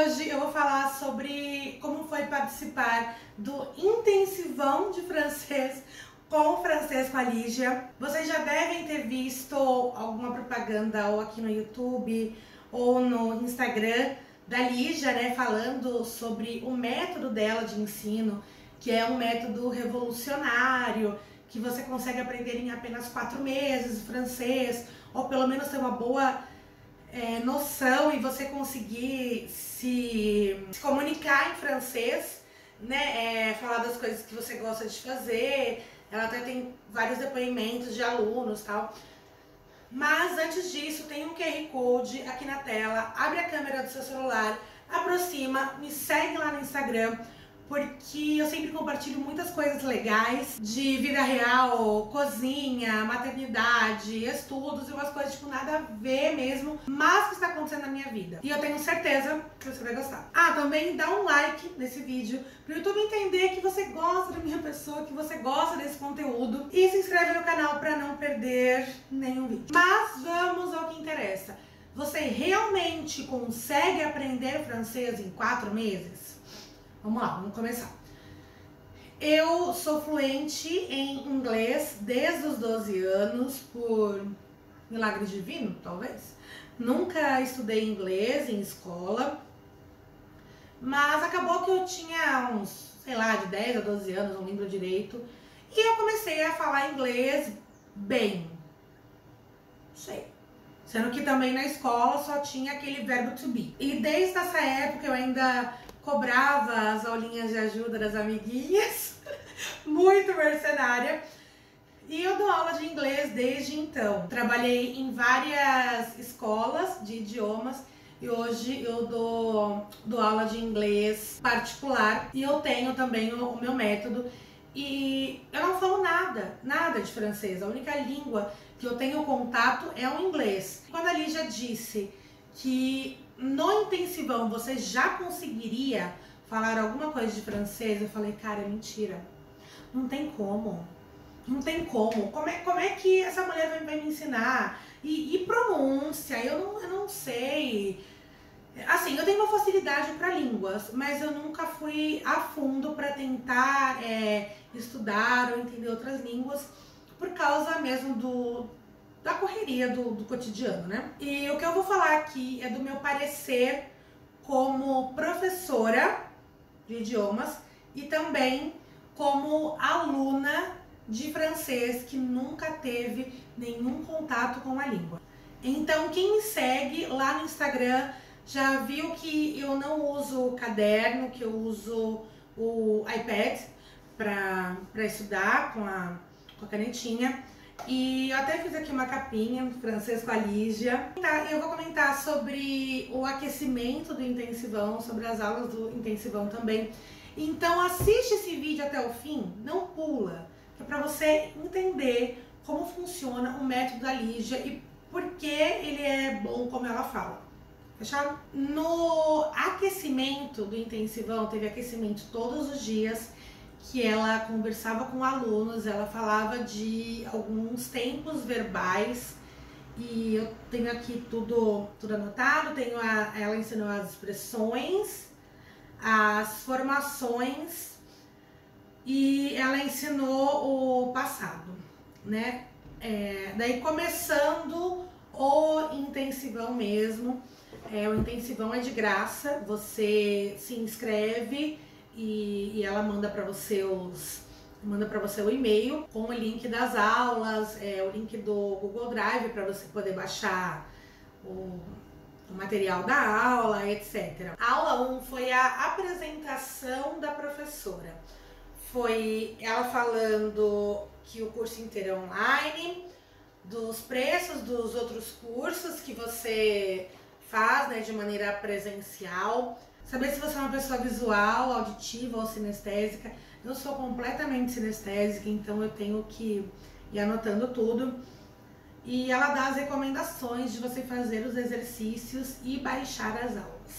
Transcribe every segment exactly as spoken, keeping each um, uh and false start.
hoje eu vou falar sobre como foi participar do intensivão de francês com francês com a Lígia. Vocês já devem ter visto alguma propaganda ou aqui no YouTube ou no Instagram da Lígia, né, falando sobre o método dela de ensino, que é um método revolucionário, que você consegue aprender em apenas quatro meses francês, ou pelo menos ter uma boa é, noção e você conseguir se, se comunicar em francês, né, é, falar das coisas que você gosta de fazer. Ela até tem vários depoimentos de alunos e tal. Mas antes disso, tem um Q R Code aqui na tela. Abre a câmera do seu celular, aproxima, me segue lá no Instagram, porque eu sempre compartilho muitas coisas legais de vida real, cozinha, maternidade, estudos e umas coisas tipo nada a ver mesmo, mas que está acontecendo na minha vida. E eu tenho certeza que você vai gostar. Ah, também dá um like nesse vídeo para o YouTube entender que você gosta da minha pessoa, que você gosta desse conteúdo, e se inscreve no canal para não perder nenhum vídeo. Mas vamos ao que interessa. Você realmente consegue aprender francês em quatro meses? Vamos lá, vamos começar. Eu sou fluente em inglês desde os doze anos, por milagre divino, talvez. Nunca estudei inglês em escola, mas acabou que eu tinha uns, sei lá, de dez a doze anos, não lembro direito, e eu comecei a falar inglês bem. Sei. Sendo que também na escola só tinha aquele verbo to be. E desde essa época eu ainda cobrava as aulinhas de ajuda das amiguinhas, muito mercenária, e eu dou aula de inglês desde então. Trabalhei em várias escolas de idiomas e hoje eu dou, dou aula de inglês particular, e eu tenho também o, o meu método, e eu não falo nada, nada de francês. A única língua que eu tenho contato é o inglês. Quando a Lígia disse que no intensivão você já conseguiria falar alguma coisa de francês, eu falei, cara, é mentira. Não tem como. Não tem como. Como é, como é que essa mulher vai, vai me ensinar? E, e pronúncia, eu não, eu não sei. Assim, eu tenho uma facilidade para línguas, mas eu nunca fui a fundo para tentar é, estudar ou entender outras línguas, por causa mesmo do... da correria do, do cotidiano, né? E o que eu vou falar aqui é do meu parecer como professora de idiomas e também como aluna de francês que nunca teve nenhum contato com a língua. Então, quem me segue lá no Instagram já viu que eu não uso caderno, que eu uso o iPad para para estudar com a, com a canetinha. E eu até fiz aqui uma capinha, francês com a Lígia. E eu vou comentar sobre o aquecimento do intensivão, sobre as aulas do intensivão também. Então assiste esse vídeo até o fim, não pula, que é para você entender como funciona o método da Lígia e por que ele é bom como ela fala. Fechado? No aquecimento do intensivão, teve aquecimento todos os dias, que ela conversava com alunos, ela falava de alguns tempos verbais, e eu tenho aqui tudo, tudo anotado. Tenho a, ela ensinou as expressões, as formações, e ela ensinou o passado, né? É, daí começando o intensivão mesmo, é, o intensivão é de graça, você se inscreve E, e ela manda para você os manda para você o e-mail com o link das aulas, é, o link do Google Drive para você poder baixar o, o material da aula, etcétera. A aula um foi a apresentação da professora. Foi ela falando que o curso inteiro é online, dos preços dos outros cursos que você faz, né, de maneira presencial. Saber se você é uma pessoa visual, auditiva ou sinestésica. Eu sou completamente sinestésica, então eu tenho que ir anotando tudo. E ela dá as recomendações de você fazer os exercícios e baixar as aulas.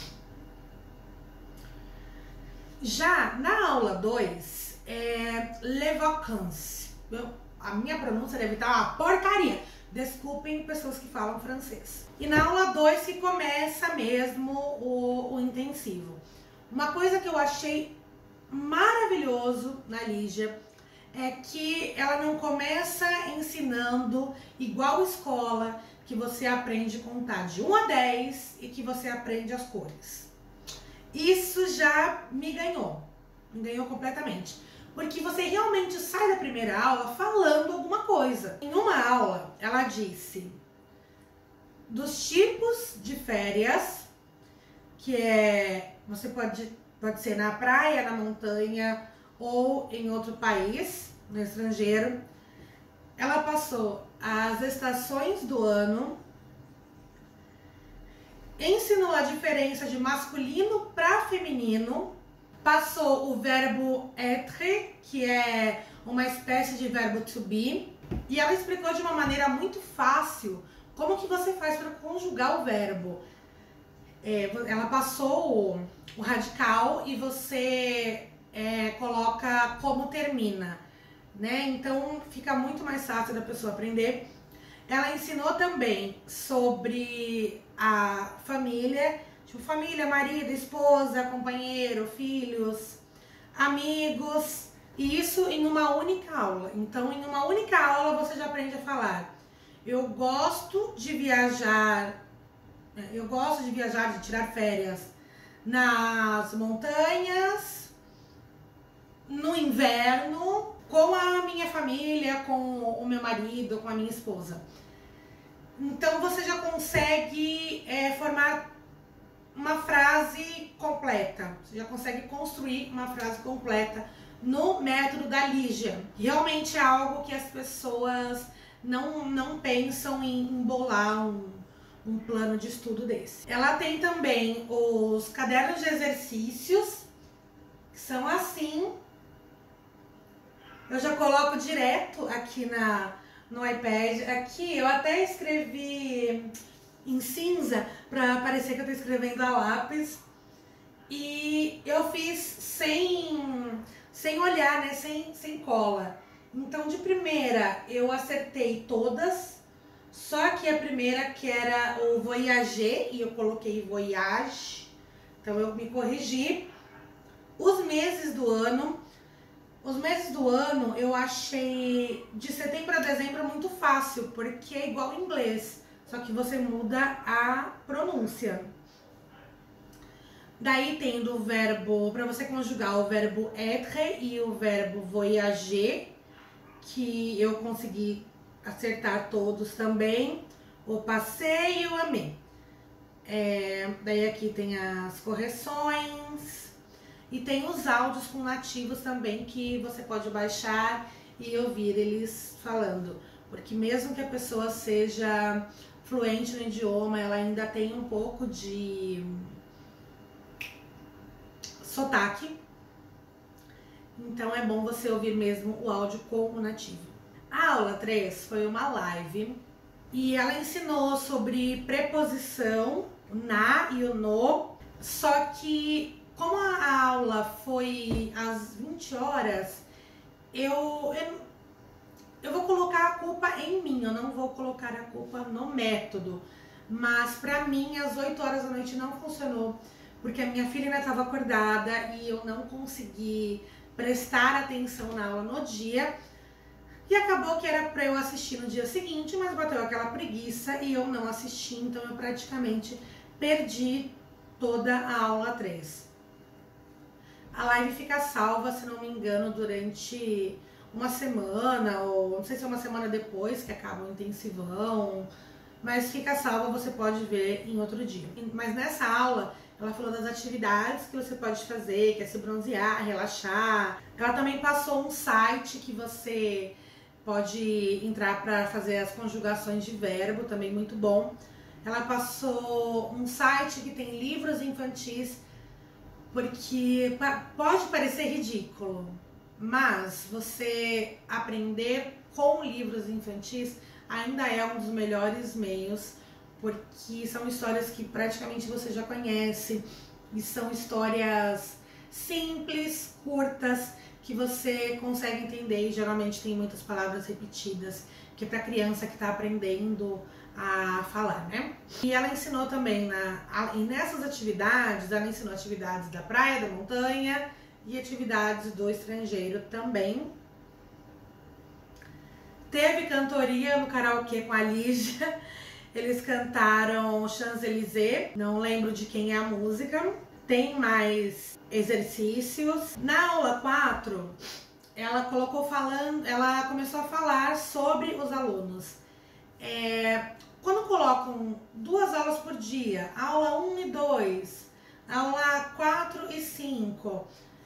Já na aula dois, é Les Vacances. A minha pronúncia deve estar uma porcaria, Desculpem pessoas que falam francês. E na aula dois que começa mesmo o, o intensivo. Uma coisa que eu achei maravilhoso na Lígia é que ela não começa ensinando igual escola, que você aprende a contar de um a dez e que você aprende as cores. Isso já me ganhou, me ganhou completamente. Porque você realmente sai da primeira aula falando alguma coisa. Em uma aula, ela disse dos tipos de férias, que é, você pode, pode ser na praia, na montanha ou em outro país, no estrangeiro. Ela passou as estações do ano, ensinou a diferença de masculino para feminino, passou o verbo être, que é uma espécie de verbo to be, e ela explicou de uma maneira muito fácil como que você faz para conjugar o verbo. É, ela passou o, o radical e você é, coloca como termina, né? Então fica muito mais fácil da pessoa aprender. Ela ensinou também sobre a família, tipo família, marido, esposa, companheiro, filhos, amigos, e isso em uma única aula. Então, em uma única aula você já aprende a falar: eu gosto de viajar, eu gosto de viajar, de tirar férias nas montanhas, no inverno, com a minha família, com o meu marido, com a minha esposa. Então você já consegue é, formar uma frase completa, você já consegue construir uma frase completa no método da Lígia. Realmente é algo que as pessoas não, não pensam em bolar um, um plano de estudo desse. Ela tem também os cadernos de exercícios, que são assim. Eu já coloco direto aqui na, no iPad. Aqui eu até escrevi em cinza para parecer que eu tô escrevendo a lápis. E eu fiz sem, sem olhar, né? Sem, sem cola. Então de primeira eu acertei todas. Só que a primeira, que era o voyager, e eu coloquei voyage. Então eu me corrigi. Os meses do ano. Os meses do ano eu achei de setembro a dezembro muito fácil, porque é igual ao inglês, só que você muda a pronúncia. Daí tem do verbo, para você conjugar, o verbo être e o verbo voyager, que eu consegui acertar todos também. O passei e o amei. É, daí aqui tem as correções. E tem os áudios com nativos também, que você pode baixar e ouvir eles falando. Porque mesmo que a pessoa seja fluente no idioma, ela ainda tem um pouco de sotaque. Então é bom você ouvir mesmo o áudio com o nativo. A aula três foi uma live e ela ensinou sobre preposição, o na e o no, só que como a aula foi às vinte horas, eu, eu, eu vou colocar a culpa em mim, eu não vou colocar a culpa no método. Mas pra mim, às oito horas da noite não funcionou, porque a minha filha ainda estava acordada e eu não consegui prestar atenção na aula no dia. E acabou que era pra eu assistir no dia seguinte, mas bateu aquela preguiça e eu não assisti, então eu praticamente perdi toda a aula três. A live fica salva, se não me engano, durante uma semana, ou não sei se é uma semana depois que acaba o intensivão, mas fica salva, você pode ver em outro dia. Mas nessa aula, ela falou das atividades que você pode fazer, que é se bronzear, relaxar. Ela também passou um site que você pode entrar para fazer as conjugações de verbo, também muito bom. Ela passou um site que tem livros infantis, porque pode parecer ridículo, mas você aprender com livros infantis ainda é um dos melhores meios, porque são histórias que praticamente você já conhece e são histórias simples, curtas, que você consegue entender, e geralmente tem muitas palavras repetidas, que é para criança que está aprendendo a falar, né? E ela ensinou também, na, a, e nessas atividades, ela ensinou atividades da praia, da montanha e atividades do estrangeiro também. Teve cantoria no karaokê com a Lígia, eles cantaram Champs-Élysées, não lembro de quem é a música. Tem mais exercícios. Na aula quatro, ela colocou falando, ela começou a falar sobre os alunos. É, quando colocam duas aulas por dia, aula um e dois, aula quatro e cinco,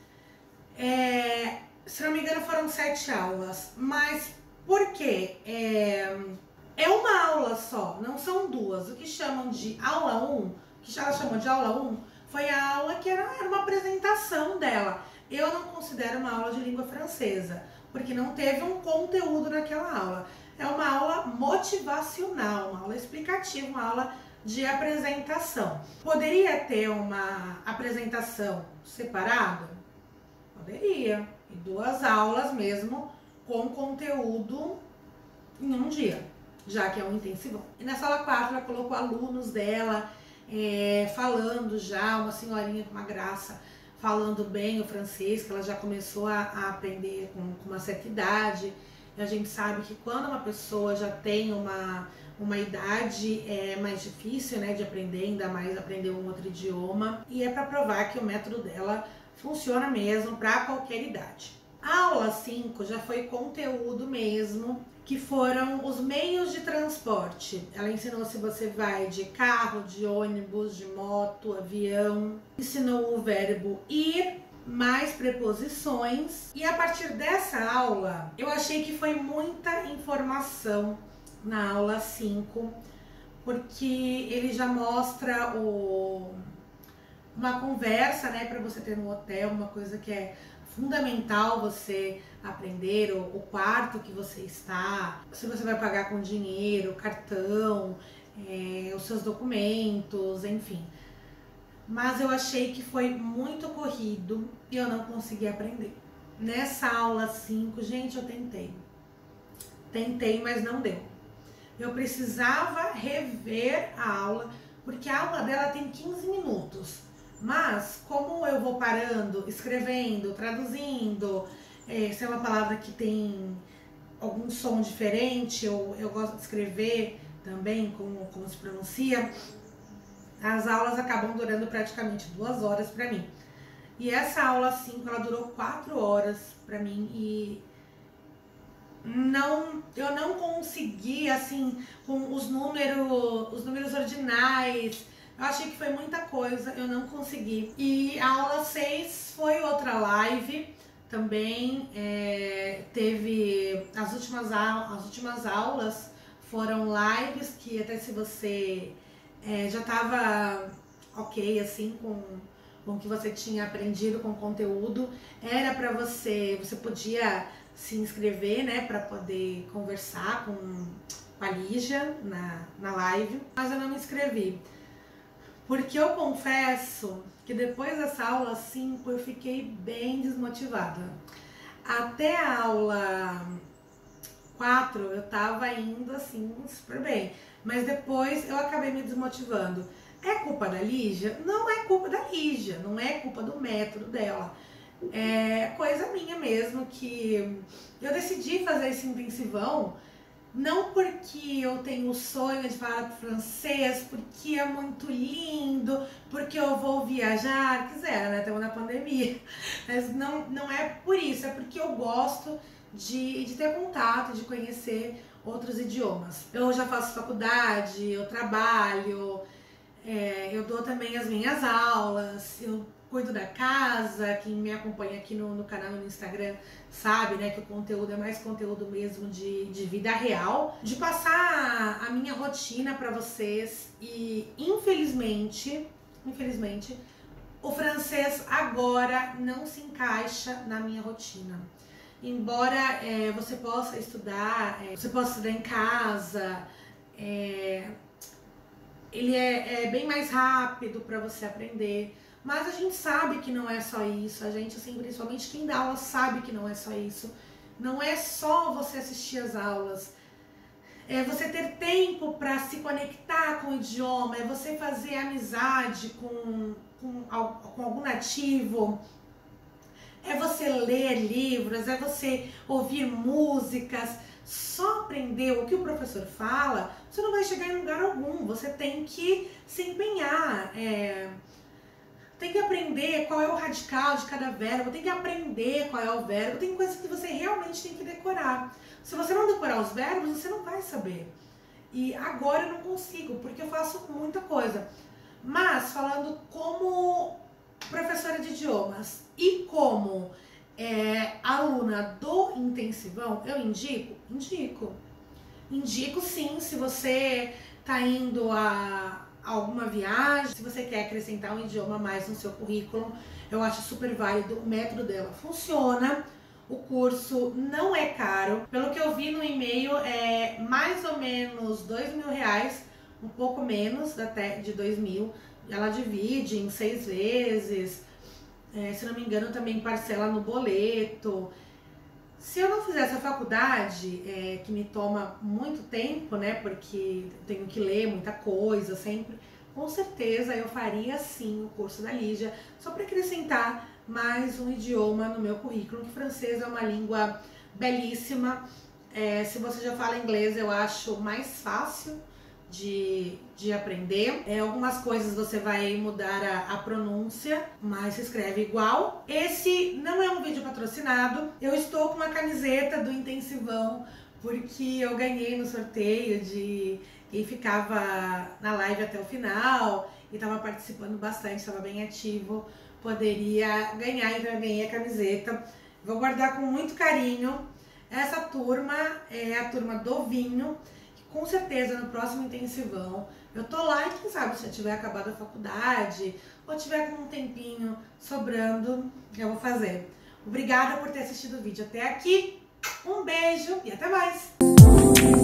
é, se não me engano foram sete aulas, mas por quê? É, é uma aula só, não são duas. O que chamam de aula um, o que ela chamou de aula um, foi a aula que era, era uma apresentação dela. Eu não considero uma aula de língua francesa, porque não teve um conteúdo naquela aula. É uma aula motivacional, uma aula explicativa, uma aula de apresentação. Poderia ter uma apresentação separada? Poderia. E duas aulas mesmo com conteúdo em um dia, já que é um intensivão. E nessa aula quatro ela colocou alunos dela é, falando já, uma senhorinha com uma graça, falando bem o francês, que ela já começou a, a aprender com, com uma certa idade. E a gente sabe que quando uma pessoa já tem uma, uma idade é mais difícil, né, de aprender, ainda mais aprender um outro idioma. E é para provar que o método dela funciona mesmo para qualquer idade. A aula cinco já foi conteúdo mesmo, que foram os meios de transporte. Ela ensinou se você vai de carro, de ônibus, de moto, avião. Ensinou o verbo ir, mais preposições. E a partir dessa aula, eu achei que foi muita informação na aula cinco, porque ele já mostra o, uma conversa, né, para você ter no hotel, uma coisa que é fundamental você aprender, o, o quarto que você está, se você vai pagar com dinheiro, cartão, é, os seus documentos, enfim. Mas eu achei que foi muito corrido e eu não consegui aprender. Nessa aula cinco, gente, eu tentei. Tentei, mas não deu. Eu precisava rever a aula, porque a aula dela tem quinze minutos. Mas, como eu vou parando, escrevendo, traduzindo, é, se é uma palavra que tem algum som diferente, ou eu gosto de escrever também como, como se pronuncia, as aulas acabam durando praticamente duas horas para mim. E essa aula cinco, ela durou quatro horas para mim e não, eu não consegui, assim, com os números, os números ordinais. Eu achei que foi muita coisa, eu não consegui. E a aula seis foi outra live também, é, teve as últimas, as últimas aulas foram lives que até se você é, já estava ok assim com, com o que você tinha aprendido com o conteúdo, era para você, você podia se inscrever, né, para poder conversar com, com a Lígia na, na live, mas eu não me inscrevi. Porque eu confesso que depois dessa aula cinco eu fiquei bem desmotivada. Até a aula quatro eu tava indo assim super bem, mas depois eu acabei me desmotivando. É culpa da Lígia? Não é culpa da Lígia, não é culpa do método dela. É coisa minha mesmo, que eu decidi fazer esse intensivão não porque eu tenho o sonho de falar francês, porque é muito lindo, porque eu vou viajar, quiser, né? Estamos na pandemia. Mas não, não é por isso, é porque eu gosto de, de ter contato, de conhecer outros idiomas. Eu já faço faculdade, eu trabalho, é, eu dou também as minhas aulas, eu cuido da casa. Quem me acompanha aqui no, no canal no Instagram sabe, né, que o conteúdo é mais conteúdo mesmo de, de vida real, de passar a minha rotina para vocês. E infelizmente, infelizmente, o francês agora não se encaixa na minha rotina. Embora é, você possa estudar, é, você possa estudar em casa, é, ele é, é bem mais rápido para você aprender. Mas a gente sabe que não é só isso, a gente, assim, principalmente quem dá aula sabe que não é só isso. Não é só você assistir as aulas, é você ter tempo para se conectar com o idioma, é você fazer amizade com, com, com algum nativo, é você ler livros, é você ouvir músicas. Só aprender o que o professor fala, você não vai chegar em lugar algum. Você tem que se empenhar, é, tem que aprender qual é o radical de cada verbo, tem que aprender qual é o verbo, tem coisas que você realmente tem que decorar. Se você não decorar os verbos, você não vai saber. E agora eu não consigo, porque eu faço muita coisa. Mas, falando como professora de idiomas e como é, aluna do intensivão, eu indico? Indico. Indico sim, se você está indo a alguma viagem, se você quer acrescentar um idioma a mais no seu currículo, eu acho super válido, o método dela funciona. O curso não é caro, pelo que eu vi no e-mail é mais ou menos dois mil reais, um pouco menos até de dois mil. Ela divide em seis vezes, é, se não me engano também parcela no boleto. Se eu não fizesse a faculdade, é, que me toma muito tempo, né, porque eu tenho que ler muita coisa sempre, com certeza eu faria sim o curso da Lígia, só para acrescentar mais um idioma no meu currículo, que francês é uma língua belíssima. É, se você já fala inglês, eu acho mais fácil de, de aprender. É, algumas coisas você vai mudar a, a pronúncia, mas se escreve igual. Esse não é um vídeo patrocinado, eu estou com uma camiseta do Intensivão, porque eu ganhei no sorteio de quem ficava na live até o final e estava participando bastante, estava bem ativo, poderia ganhar, então eu ganhei a camiseta. Vou guardar com muito carinho. Essa turma é a turma do vinho, que com certeza no próximo intensivão eu tô lá e quem sabe se eu tiver acabado a faculdade ou tiver com um tempinho sobrando, eu vou fazer. Obrigada por ter assistido o vídeo até aqui, um beijo e até mais!